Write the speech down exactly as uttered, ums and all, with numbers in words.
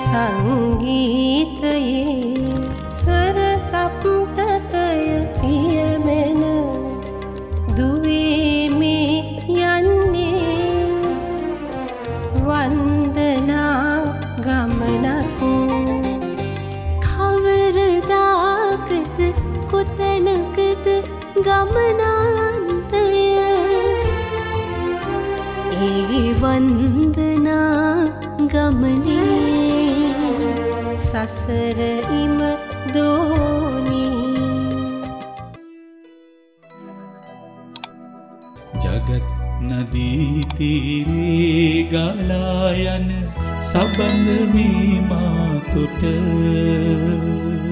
සංගීතයේ ස්වර සප්තකය පියමෙන දුවීමේ යන්නේ වන්දනා ගමනක් කවරදාකද කොතැනකද ගමනාන්තය ඒ වන්දනා ගමනේ සසර ඉම දෝනී ජගත් නදී තීරේ ගලා යන සබඳ මේ මාතොට